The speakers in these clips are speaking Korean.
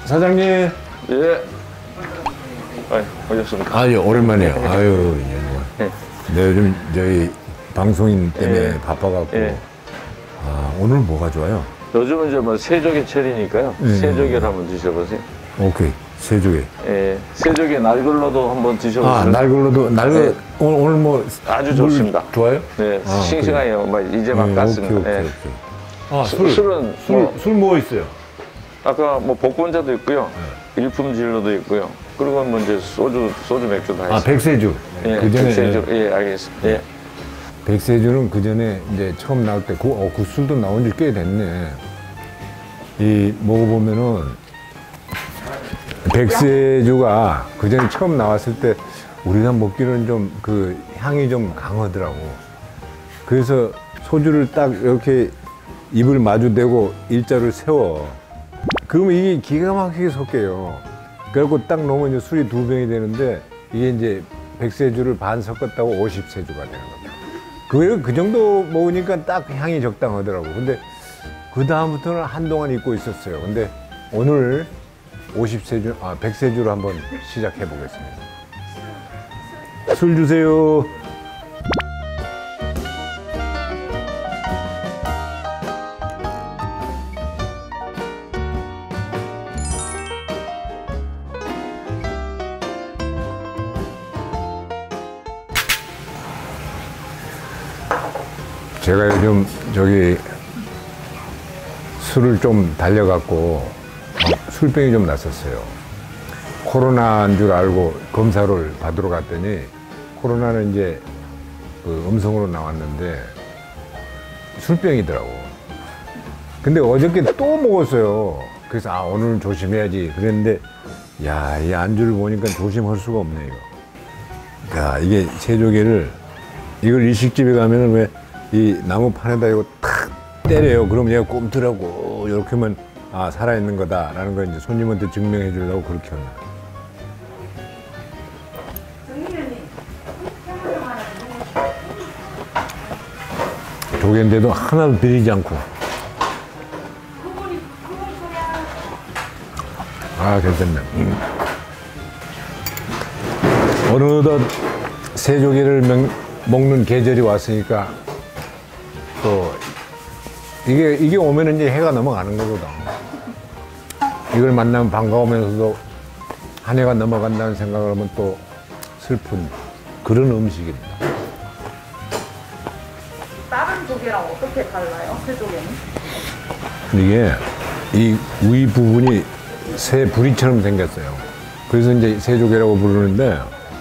사장님. 예. 아유, 오셨습니까? 아유, 오랜만이에요. 아유, 예. 네, 요즘 저희 방송인 때문에 예. 바빠갖고. 예. 아, 오늘 뭐가 좋아요? 요즘은 이제 뭐 세조개철이니까요. 세조개를 한번 드셔보세요. 오케이, 세조개. 예. 세조개 날글로도 한번 드셔보세요. 아, 날글로도, 네. 오늘 뭐. 아주 좋습니다. 좋아요? 네, 아, 싱싱해요. 막 이제 막 깠습니다. 오케이. 아, 술은 술 뭐 있어요? 아까 뭐 복분자도 있고요. 일품진로도 있고요. 그리고 뭐 이제 소주 맥주 다 있어요. 아, 백세주. 예, 그전에. 백세주. 예, 알겠습니다. 예. 백세주는 그 전에 이제 처음 나올 때, 그 술도 나온 지 꽤 됐네. 이, 먹어보면은, 백세주가 그 전에 처음 나왔을 때 우리가 먹기로는 좀 그 향이 좀 강하더라고. 그래서 소주를 딱 이렇게 입을 마주대고 일자를 세워. 그러면 이게 기가 막히게 섞여요. 그래갖고 딱 넣으면 이제 술이 2병이 되는데 이게 이제 백세주를 반 섞었다고 50세주가 되는 겁니다. 그 정도 먹으니까 딱 향이 적당하더라고. 근데 그 다음부터는 한동안 잊고 있었어요. 근데 오늘 100세주로 한번 시작해 보겠습니다. 술 주세요. 제가 요즘 술을 좀 달려갖고 술병이 좀 났었어요. 코로나인 줄 알고 검사를 받으러 갔더니 코로나는 이제 그 음성으로 나왔는데 술병이더라고. 근데 어저께 또 먹었어요. 그래서 아, 오늘은 조심해야지 그랬는데 야, 이 안주를 보니까 조심할 수가 없네 이거. 야, 이게 세조개를 이걸 일식집에 가면은 왜 이 나무판에다 이거 탁 때려요. 그럼 얘가 꼼틀하고 이렇게 하면 아, 살아있는 거다라는 걸 이제 손님한테 증명해 주려고 그렇게 합니다. 조개인데도 하나도 비리지 않고. 아, 괜찮네. 어느덧 새조개를 먹는 계절이 왔으니까 또 이게 오면은 이제 해가 넘어가는 거거든. 이걸 만나면 반가우면서도 한 해가 넘어간다는 생각을 하면 또 슬픈 그런 음식입니다. 다른 조개랑 어떻게 달라요? 새조개는? 이게 이 위 부분이 새 부리처럼 생겼어요. 그래서 이제 새조개라고 부르는데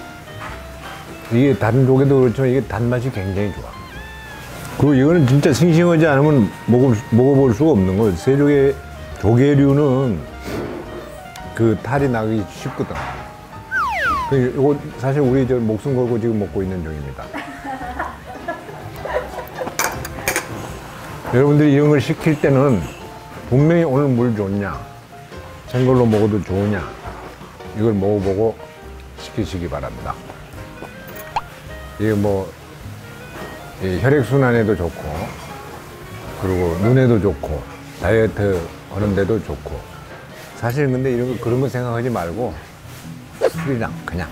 이게 다른 조개도 그렇지만 이게 단맛이 굉장히 좋아. 그리고 이거는 진짜 싱싱하지 않으면 먹어볼 수가 없는 거예요. 새조개, 조개류는 그 탈이 나기 쉽거든. 이거 사실 우리 저 목숨 걸고 지금 먹고 있는 중입니다. 여러분들이 이런 걸 시킬 때는 분명히 오늘 물 좋냐, 생걸로 먹어도 좋으냐, 이걸 먹어보고 시키시기 바랍니다. 이게 뭐, 혈액순환에도 좋고, 그리고 눈에도 좋고, 다이어트 하는데도 좋고. 사실 근데 이런 거, 그런 거 생각하지 말고, 술이랑 그냥.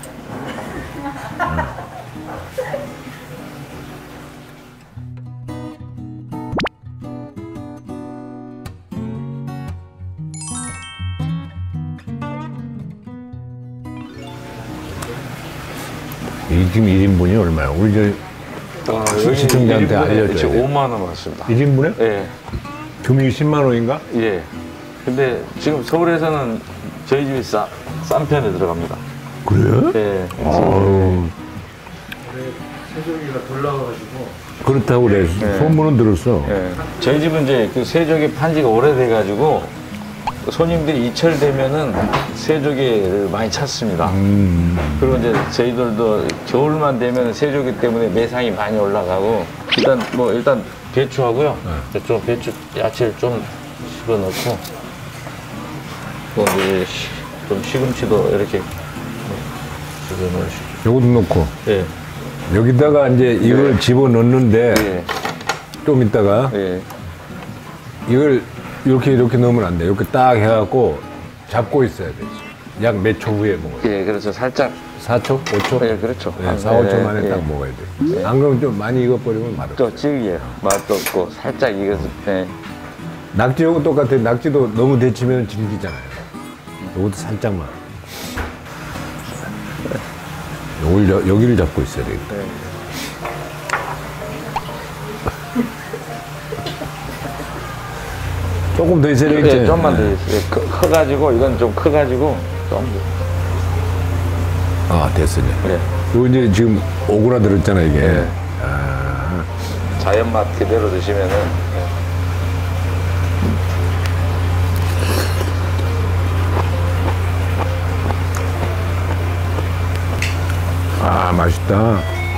1인분이 얼마야? 우리 시청자한테 알려줘야 돼. 5만 원 맞습니다. 1인분에? 예. 금액이 10만 원인가? 예. 근데 지금 서울에서는 저희 집이 싼 편에 들어갑니다. 그래? 예. 아유. 새조개가 덜 나와가지고. 그렇다고 그래. 네. 소문은 들었어. 예. 저희 집은 이제 그 새조개 판지가 오래돼가지고 손님들이 이철 되면은 새조개를 많이 찾습니다. 그리고 이제 저희들도 겨울만 되면 새조개 때문에 매상이 많이 올라가고 일단 배추하고요. 좀 배추 야채를 좀 집어넣고 또 이제 좀 시금치도 이렇게 집어넣으시고. 요것도 넣고. 예. 여기다가 이제 이걸 집어넣는데 예. 좀 이따가 예. 이걸 이렇게 넣으면 안 돼. 이렇게 딱 해갖고 잡고 있어야 되지. 약 몇 초 후에 먹어야 돼. 예, 그래서 살짝. 4초? 5초? 예, 그렇죠. 네, 4, 5초 만에 예, 딱 예. 먹어야 돼. 안 그러면 좀 많이 익어버리면 맛없어. 또 질겨요. 맛도 없고, 살짝 익었을 때. 낙지하고 똑같아. 낙지도 너무 데치면 질기잖아요. 요것도 살짝만. 여기를 잡고 있어야 돼. 네. 조금 더 있어야 되겠지? 예, 좀만 더 있어요. 커가지고, 이건 좀 커가지고, 좀 더. 아, 됐어, 이제. 예. 이거 이제 지금 오그라들었잖아, 이게. 네. 아, 자연 맛 그대로 드시면은. 아, 맛있다.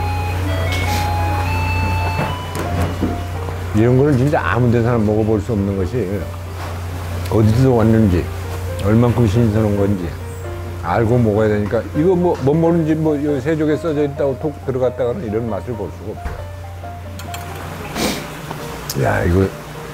이런 거는 진짜 아무 데서나 먹어볼 수 없는 것이 어디서 왔는지, 얼만큼 신선한 건지 알고 먹어야 되니까 이거 뭐 모르는지 뭐 세족에 써져 있다고 톡 들어갔다가는 이런 맛을 볼 수가 없어요. 야, 이거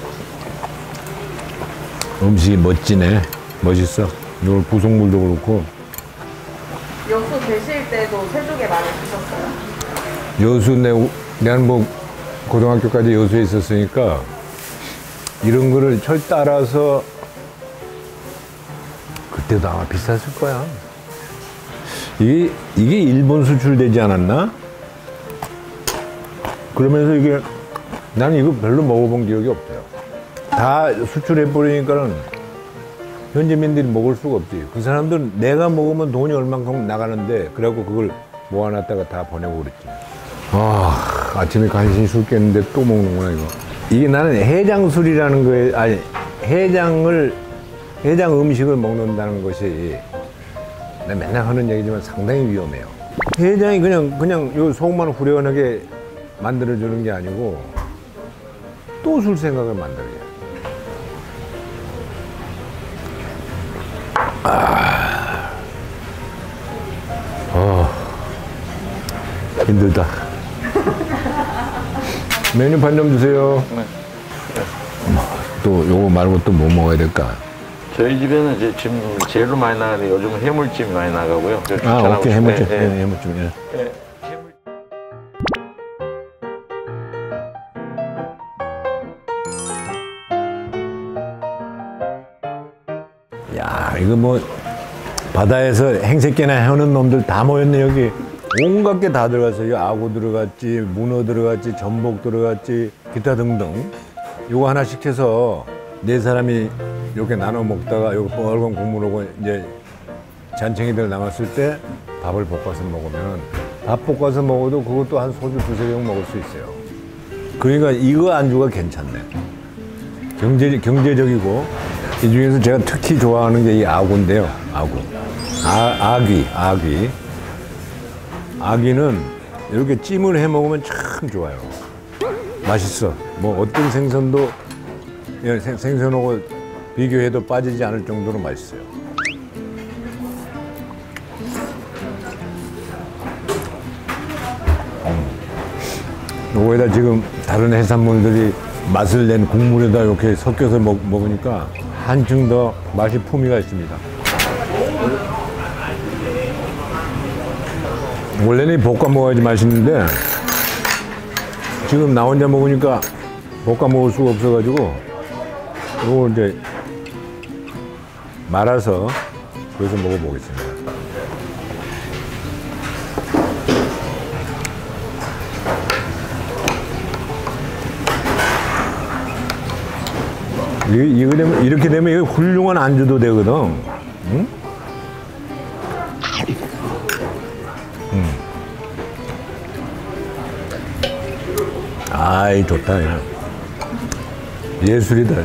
음식이 멋지네. 멋있어. 이걸 부속물도 그렇고. 여수 계실 때도 새조개 많이 드셨어요? 여수 내가 뭐 고등학교까지 여수에 있었으니까 이런 거를 철 따라서 그때도 아마 비쌌을 거야. 이게 일본 수출되지 않았나? 그러면서 이게 나는 이거 별로 먹어본 기억이 없어요. 다 수출해 버리니까는 현지민들이 먹을 수가 없지. 그 사람들은 내가 먹으면 돈이 얼만큼 나가는데 그래갖고 그걸 모아놨다가 다 보내고 그랬지. 아, 아침에 간신히 술 깼는데 또 먹는구나, 이거. 이게 나는 해장술이라는 거에, 아니, 해장 음식을 먹는다는 것이 내가 맨날 하는 얘기지만 상당히 위험해요. 해장이 그냥 요 속만 후련하게 만들어주는 게 아니고 또 술 생각을 만들어요. 힘들다. 메뉴판 좀 주세요. 네. 또 요거 말고 또 뭐 먹어야 될까? 저희 집에는 이제 지금 제일로 많이 나가는데 요즘은 해물찜이 많이 나가고요. 아, 추천하고 오케이. 싶은데, 해물찜. 예. 예, 해물찜. 예. 예. 야, 이거 뭐 바다에서 행색개나 해오는 놈들 다 모였네, 여기. 온갖 게 다 들어갔어요. 악어 들어갔지, 문어 들어갔지, 전복 들어갔지, 기타 등등. 요거 하나 시켜서 네 사람이 이렇게 나눠 먹다가 요거 뻘건 국물하고 이제 잔챙이들 남았을 때 밥을 볶아서 먹으면 밥 볶아서 먹어도 그것도 한 소주 두세 병 먹을 수 있어요. 그러니까 이거 안주가 괜찮네. 경제적이고 이 중에서 제가 특히 좋아하는 게 이 아구인데요. 아구. 아귀. 아귀는 이렇게 찜을 해 먹으면 참 좋아요. 맛있어. 뭐 어떤 생선도 생선하고 비교해도 빠지지 않을 정도로 맛있어요. 요거에다 지금 다른 해산물들이 맛을 낸 국물에다 이렇게 섞여서 먹으니까 한층 더 맛이 풍미가 있습니다. 원래는 볶아 먹어야지 맛있는데 지금 나 혼자 먹으니까 볶아 먹을 수가 없어가지고 이걸 이제 말아서 그래서 먹어보겠습니다. 이렇게 되면 이거 훌륭한 안주도 되거든. 응? 아이, 좋다. 이거. 예술이다.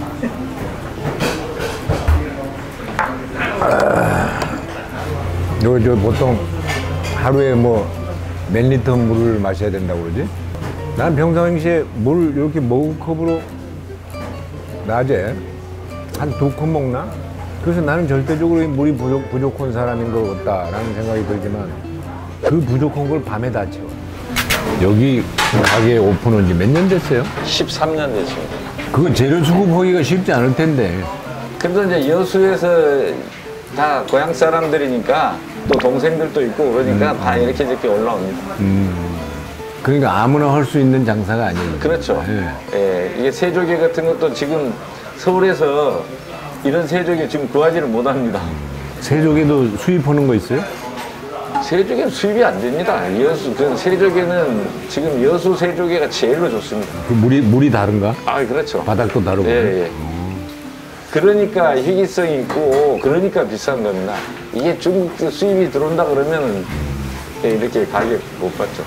저 보통 하루에 뭐 몇 리터 물을 마셔야 된다고 그러지? 난 평상시에 물 이렇게 머그컵으로 낮에 한 2컵 먹나? 그래서 나는 절대적으로 물이 부족한 사람인 것 같다라는 생각이 들지만 그 부족한 걸 밤에 다 채워. 여기 가게 오픈한 지 몇 년 됐어요? 13년 됐습니다. 그거 재료 수급하기가 쉽지 않을 텐데. 그래도 이제 여수에서 다 고향 사람들이니까 또 동생들도 있고 그러니까 다 이렇게 저렇게 올라옵니다. 그러니까 아무나 할 수 있는 장사가 아니에요. 그렇죠. 예. 예, 이게 세조개 같은 것도 지금 서울에서 이런 세조개 지금 구하지를 못합니다. 세조개도 수입하는 거 있어요? 세조개는 수입이 안 됩니다. 그 세조개는 지금 여수 세조개가 제일로 좋습니다. 그 물이 다른가? 아, 그렇죠. 바닥도 다르고. 예, 예. 그러니까 희귀성이 있고 그러니까 비싼 겁니다. 이게 중국 수입이 들어온다 그러면은 이렇게 가격 못 받죠.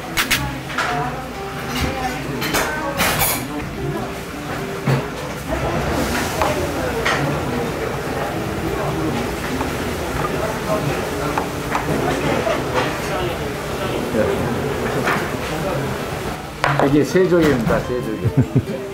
이게 세조개입니다, 세조개.